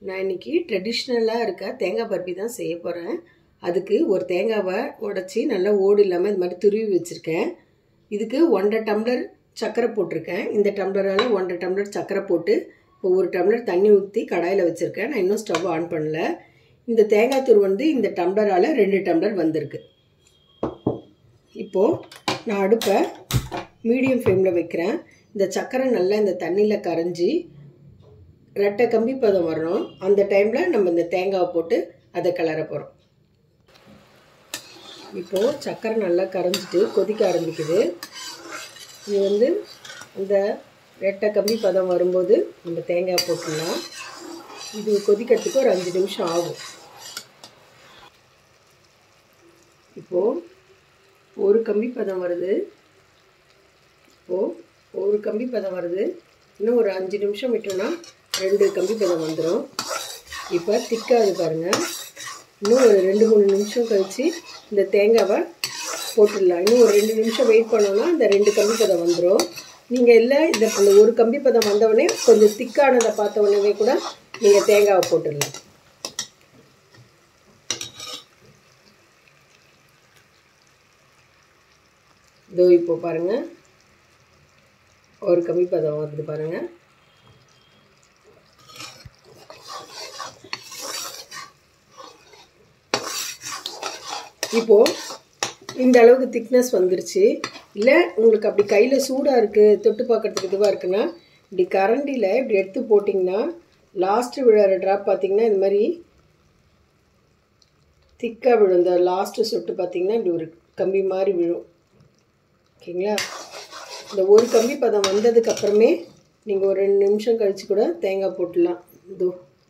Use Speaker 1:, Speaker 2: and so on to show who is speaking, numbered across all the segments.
Speaker 1: நான் இன்னைக்கு ட்ரெடிஷ்னலாக இருக்க தேங்காய் பர்பி தான் செய்ய போகிறேன். அதுக்கு ஒரு தேங்காவை உடச்சி நல்லா ஓடு இல்லாமல் இது மாதிரி துருவி வச்சுருக்கேன். இதுக்கு 1.5 டம்ளர் சர்க்கரை போட்டிருக்கேன். இந்த டம்ளரால் 1.5 டம்ளர் சர்க்கரை போட்டு இப்போ 1 டம்ளர் தண்ணி ஊற்றி கடாயில் வச்சுருக்கேன். நான் இன்னும் ஸ்டவ் ஆன் பண்ணல. இந்த தேங்காய் தூள் வந்து இந்த டம்ளரால் 2 டம்ளர் வந்திருக்கு. இப்போது நான் அடுப்பை மீடியம் ஃப்ளேமில் வைக்கிறேன். இந்த சர்க்கரை நல்லா இந்த தண்ணியில் கரைஞ்சி ரெட்டை கம்பி பதம் வரணும். அந்த டைமில் நம்ம இந்த தேங்காவை போட்டு அதை கிளற போகிறோம். இப்போது சர்க்கரை நல்லா கரைஞ்சிட்டு கொதிக்க ஆரம்பிக்குது. இது வந்து இந்த ரெட்டை கம்பி பதம் வரும்போது நம்ம தேங்காய் போட்டுடலாம். இது கொதிக்கிறதுக்கு ஒரு 5 நிமிஷம் ஆகும். இப்போது ஒரு கம்பி பதம் வருது. ஒரு கம்பி பதம் வருது. இன்னும் ஒரு 5 நிமிஷம் விட்டோன்னா 2 கம்பி பதம் வந்துடும். இப்போ திக்காது பாருங்கள். இன்னும் ஒரு 2-3 நிமிஷம் கழித்து இந்த தேங்காவை போட்டுடலாம். இன்னும் ஒரு 2 நிமிஷம் வெயிட் பண்ணோன்னா இந்த 2 கம்பி பதம் வந்துடும். நீங்கள் இல்லை இந்த ஒரு கம்பி பதம் வந்தவுடனே கொஞ்சம் திக்கானதை பார்த்த உடனே கூட நீங்கள் தேங்காவை போட்டுடலாம். இதோ இப்போ பாருங்கள், ஒரு கம்பி பதம் வருது பாருங்கள். இப்போது இந்த அளவுக்கு திக்னஸ் வந்துருச்சு. இல்லை உங்களுக்கு அப்படி கையில் சூடாக இருக்குது, தொட்டு பார்க்குறதுக்கு இதுவாக இருக்குன்னா இப்படி கரண்டியில் இப்படி எடுத்து போட்டிங்கன்னா லாஸ்ட்டு விழுற ட்ராப் பார்த்திங்கன்னா இது மாதிரி திக்காக விழும். இந்த லாஸ்ட்டு சொட்டு பார்த்திங்கன்னா இப்படி ஒரு கம்பி மாதிரி விழும். ஓகேங்களா? இந்த ஒரு கம்பி பதம் வந்ததுக்கப்புறமே நீங்கள் ஒரு 2 நிமிஷம் கழித்து கூட தேங்காய் போட்டுடலாம். இதோ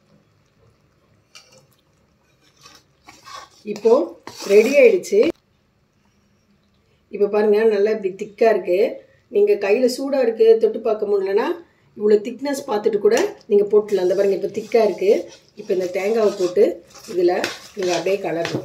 Speaker 1: இப்போது ரெடி ஆகிடுச்சு. இப்போ பாருங்கள், நல்லா இப்படி திக்காக இருக்குது. நீங்கள் கையில் சூடாக இருக்குது, தொட்டு பார்க்க முடியலன்னா இவ்வளோ திக்னஸ் பார்த்துட்டு கூட நீங்கள் போட்டுடலாம். அந்த பாருங்கள், இப்போ திக்காக இருக்குது. இப்போ இந்த தேங்காவை போட்டு இதில் நீங்கள் அப்படியே கலரணும்.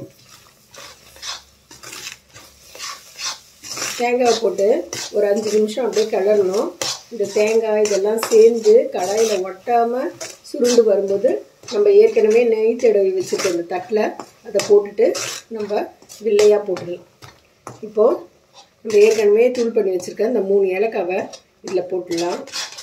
Speaker 1: தேங்காவை போட்டு ஒரு 5 நிமிஷம் அப்படியே கிளறணும். இந்த தேங்காய் இதெல்லாம் சேர்ந்து கடாயில் ஒட்டாமல் சுருண்டு வரும்போது நம்ம ஏற்கனவே நெய் தடவி வச்சுருக்க இந்த தட்டில் அதை போட்டுட்டு நம்ம வில்லையாக போட்டுடலாம். இப்போது நம்ம ஏற்கனவே தூள் பண்ணி வச்சுருக்க இந்த 3 ஏலக்காவை இதில் போட்டுடலாம்.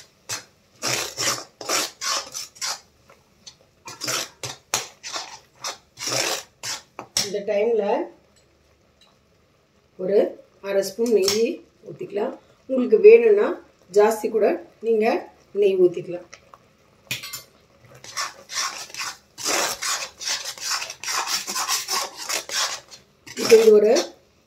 Speaker 1: இந்த டைமில் ஒரு 1/2 ஸ்பூன் நெய் ஊற்றிக்கலாம். உங்களுக்கு வேணும்னா ஜாஸ்தி கூட நீங்கள் நெய் ஊற்றிக்கலாம். இப்போ இது ஒரு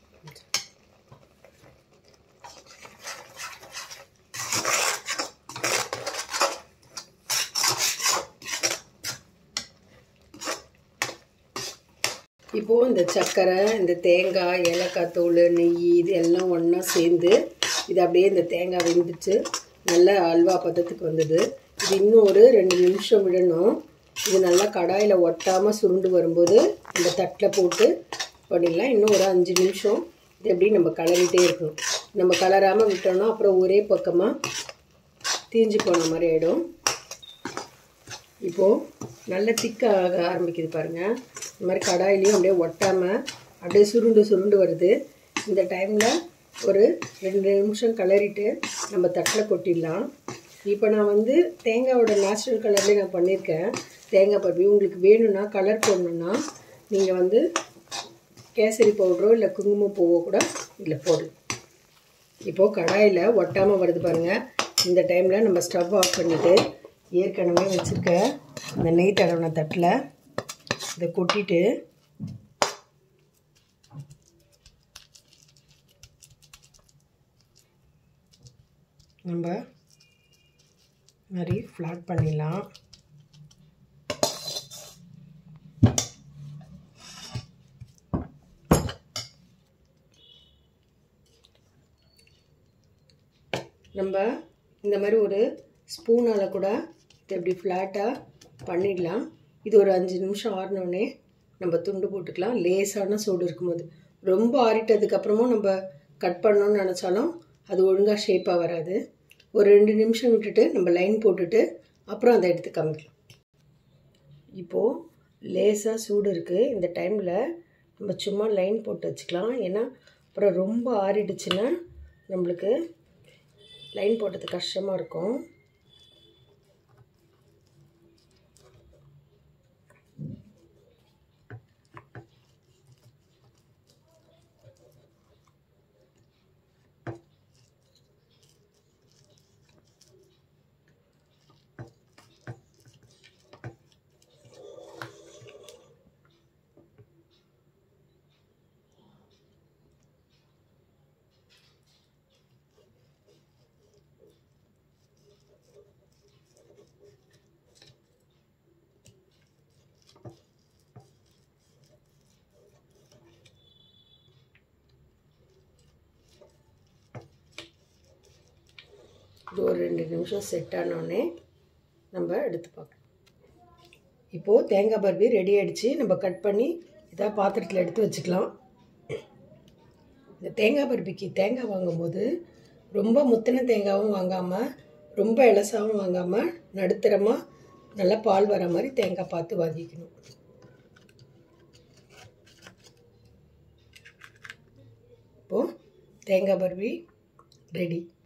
Speaker 1: இப்போது இந்த சர்க்கரை, இந்த தேங்காய், ஏலக்காய் தூள், நெய் இது எல்லாம் ஒன்றா சேர்ந்து இது அப்படியே இந்த தேங்காய் வெந்துச்சு நல்லா அல்வா பதத்துக்கு வந்தது. இது இன்னும் ஒரு 2 நிமிஷம் விடணும். இது நல்லா கடாயில் ஒட்டாமல் சுருண்டு வரும்போது இந்த தட்டில் போட்டு பண்ணிடலாம். இன்னும் ஒரு 5 நிமிஷம் இது எப்படி நம்ம கலரிட்டே இருக்கணும். நம்ம கலராமல் விட்டோம்னா அப்புறம் ஒரே பக்கமாக தீஞ்சு போன மாதிரி ஆகிடும். இப்போது நல்ல திக்காக ஆரம்பிக்குது பாருங்கள். இந்த மாதிரி கடாயிலையும் அப்படியே ஒட்டாமல் அப்படியே சுருண்டு வருது. இந்த டைமில் ஒரு 2 நிமிஷம் கலரிட்டு நம்ம தட்டில் கொட்டிடலாம். இப்போ நான் வந்து தேங்காயோட நேச்சுரல் கலர்லேயே நான் பண்ணியிருக்கேன் தேங்காய் பர்பி. உங்களுக்கு வேணும்னா கலர் போடணுன்னா நீங்கள் வந்து கேசரி பவுடரோ இல்லை குங்குமப்பூவோ கூட இதில் போடலாம். இப்போது கடாயில் ஒட்டாமல் வருது பாருங்கள். இந்த டைமில் நம்ம ஸ்டவ் ஆஃப் பண்ணிவிட்டு ஏற்கனவே வச்சுருக்க இந்த நெய் தடவின தட்டில் இதை கொட்டிட்டு நம்ம மாதிரி ஃப்ளாட் பண்ணிடலாம். நம்ம இந்த மாதிரி ஒரு ஸ்பூனால் கூட இது எப்படி ஃப்ளாட்டாக பண்ணிடலாம். இது ஒரு 5 நிமிஷம் ஆறினோடனே நம்ம துண்டு போட்டுக்கலாம். லேசான சூடு இருக்கும்போது. ரொம்ப ஆறிட்டதுக்கப்புறமும் நம்ம கட் பண்ணோன்னு நினச்சாலும் அது ஒழுங்காக ஷேப்பாக வராது. ஒரு 2 நிமிஷம் விட்டுட்டு நம்ம லைன் போட்டுட்டு அப்புறம் அதை எடுத்து காமிக்கலாம். இப்போது லேசாக சூடு இருக்குது. இந்த டைமில் நம்ம சும்மா லைன் போட்டு வச்சுக்கலாம். ஏன்னா அப்புறம் ரொம்ப ஆறிடுச்சுன்னா நம்மளுக்கு லைன் போட்டது கஷ்டமாக இருக்கும். இது ஒரு 2 நிமிஷம் செட் ஆனோடனே நம்ம எடுத்து பார்க்கலாம். இப்போது தேங்காய் பர்பி ரெடி ஆகிடுச்சு. நம்ம கட் பண்ணி இதாக பாத்திரத்தில் எடுத்து வச்சுக்கலாம். இந்த தேங்காய் பர்பிக்கு தேங்காய் வாங்கும்போது ரொம்ப முத்தின தேங்காயும் வாங்காமல் ரொம்ப இலசாவும் வாங்காமல் நடுத்தரமாக நல்லா பால் வர மாதிரி தேங்காய் பார்த்து வாங்கிக்கணும். இப்போது தேங்காய் பர்பி ரெடி.